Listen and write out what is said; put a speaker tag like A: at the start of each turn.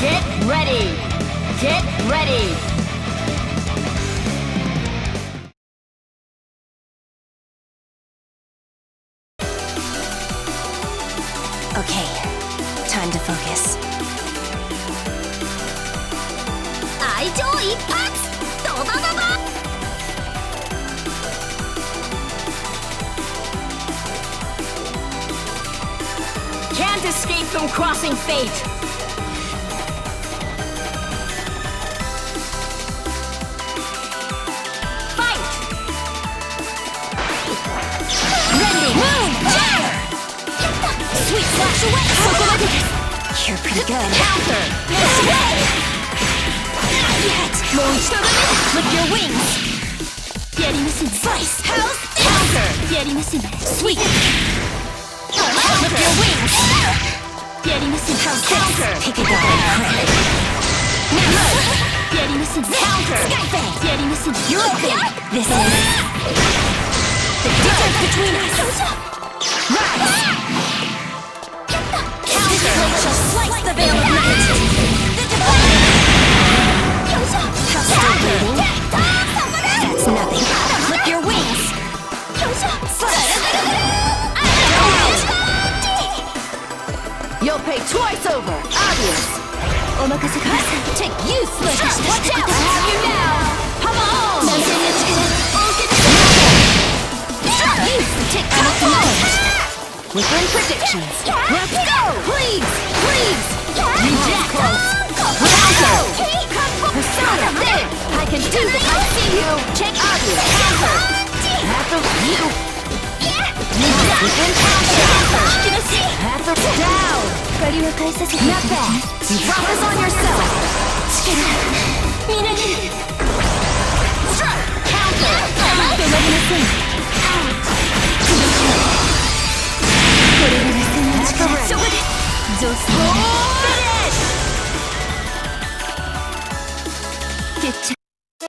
A: Get ready! Get ready!
B: Okay, time to focus. 愛情一発ドドドド
A: Can't escape from crossing fate! Fight!
B: Ready! Moon! Fire! Sweet flash away! You're pretty good.
A: Counter!
B: Not yet! Flip your wings! Slice!
A: Counter!
B: Sweet! Flip your wings!
A: Counter!
B: Take a dive and crit.
A: Counter!
B: Skyfang! You're open! This is the difference between us! Rise! This blade shall slice the veil of night! The divine! How still bleeding? That's nothing! Flip your wings! Slice!
A: You'll pay twice over! Obvious!
B: Take you, sluggish!
A: Watch out! I have you now! Come on!
B: Take Within predictions!
A: Let's go! Please! Please! Reject!
B: Counter!
A: Persona! There! I can do this! I see you! Check obvious! Counter! Have you! Within counter! Have down! Not bad! Focus on yourself! Strike! Counter! That's correct.